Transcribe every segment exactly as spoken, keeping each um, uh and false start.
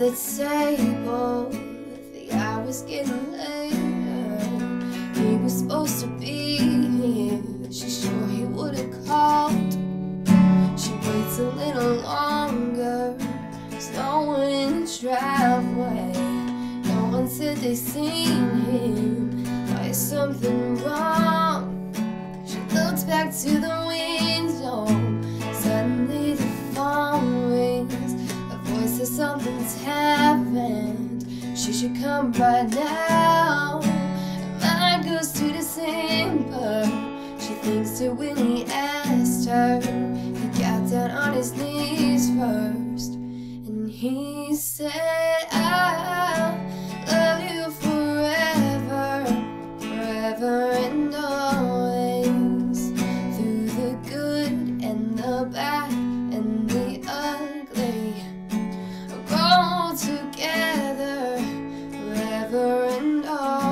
the table, the hours getting later. He was supposed to be here, she's sure he would've called. She waits a little longer, there's no one in the driveway. No one said they seen him, why is something wrong? She looks back to the window, suddenly the phone rings. A voice says something's happened, she should come right now. Her mind goes to December, she thinks to when he asked her. He got down on his knees first, and he said, I'll love you forever, forever and always. Through the good and the bad and the ugly, we'll go together forever and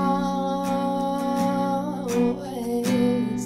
always.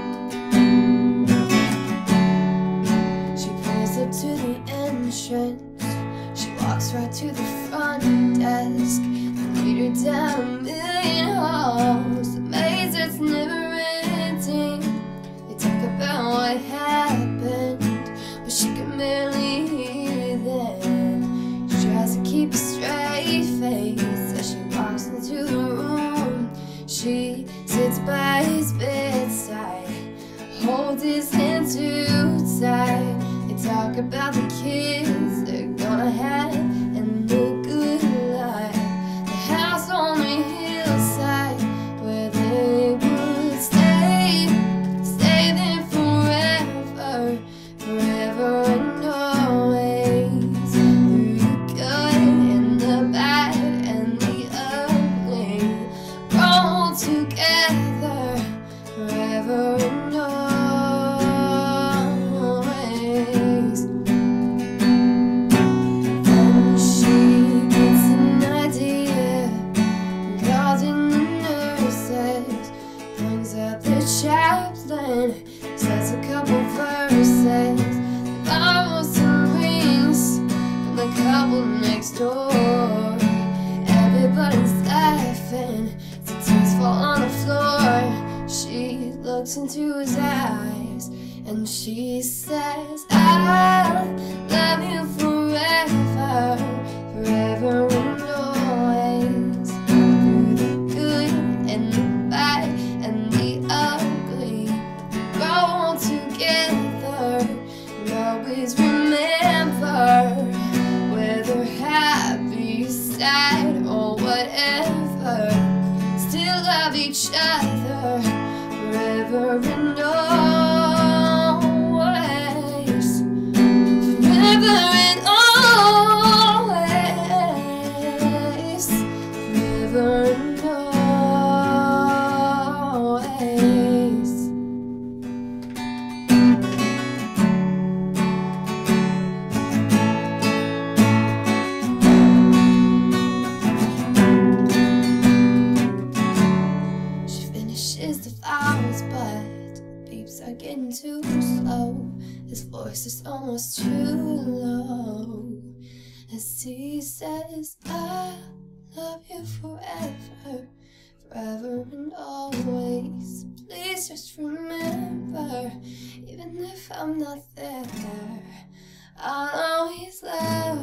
She pulls up to the entrance, she walks right to the front desk. They lead her down a million halls, the maze that's never ending. They talk about what happened, but she can barely hear them. She tries to keep a straight face as she walks into the room. She sits by his bedside, holds his hand too tight. They talk about the kids they're gonna have and the good life, the house on the hillside where they would stay, stay there forever, forever and always. Through the good and the bad and the ugly, roll together forever and always. Then she gets an idea, calls in the nurses, brings out the chaplain, says a couple verses. They borrow some rings from the couple next door. Everybody's laughing, the tears fall on the floor. She looks into his eyes and she says, I'll love you forever, forever and always. Through the good and the bad and the ugly, grow together and always remember, whether happy, sad or whatever, still love each other forever and always, forever and always, forever and always. She finishes the flowers, but the beeps are getting too slow. His voice is almost too low as he says, I love you forever, forever and always. Please just remember, even if I'm not there, I'll always love